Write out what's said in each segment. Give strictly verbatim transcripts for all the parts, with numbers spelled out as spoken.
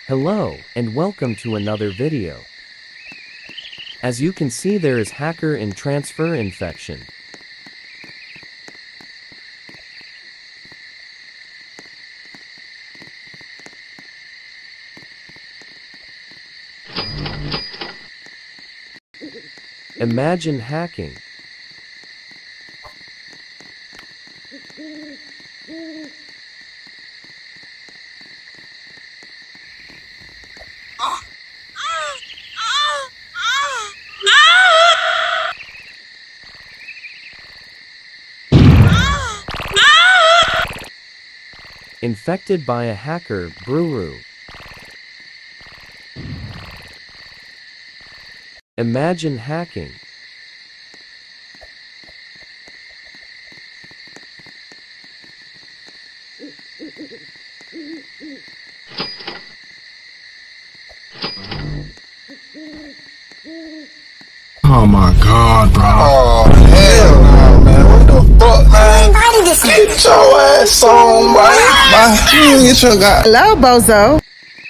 Hello, and welcome to another video. As you can see, there is hacker and transfer infection. Imagine hacking. Infected by a hacker, brewer. Imagine hacking. Oh my god, bro. Oh, hell no, man. What the fuck, man? Get your ass on, right? Bye. You get your guy. Hello, bozo.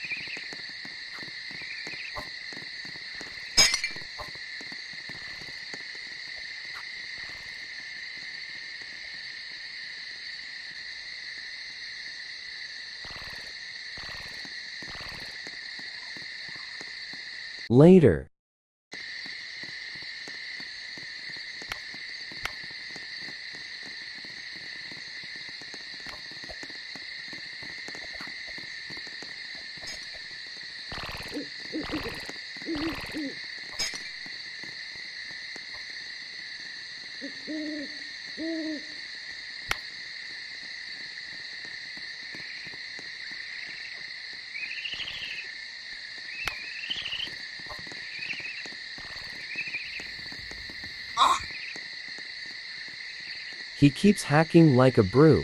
Later. He keeps hacking like a brew.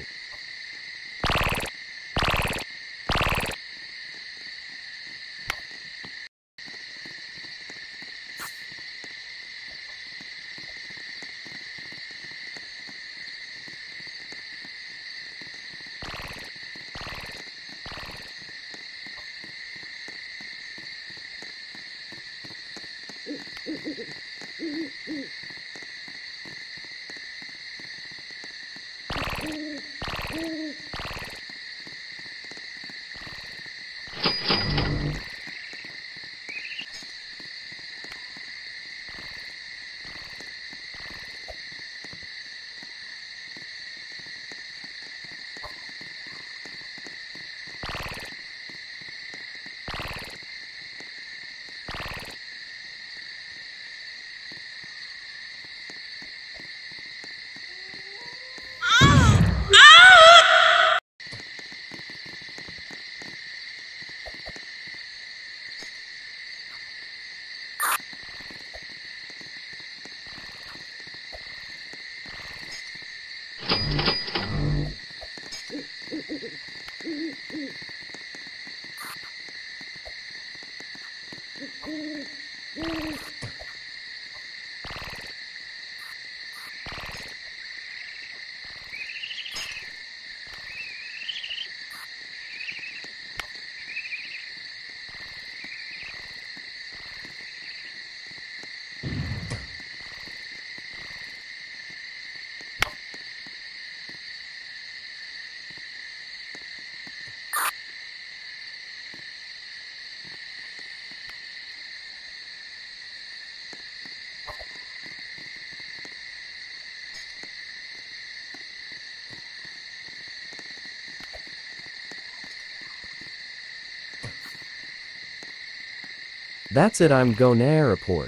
That's it, I'm gonna report.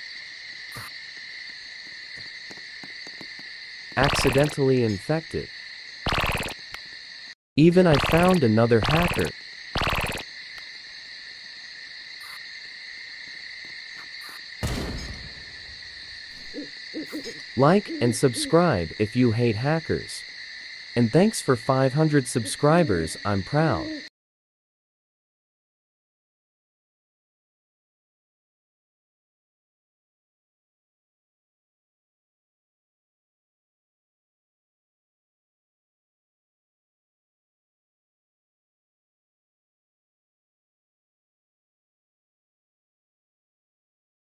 Accidentally infected. Even I found another hacker. Like and subscribe if you hate hackers. And thanks for five hundred subscribers, I'm proud.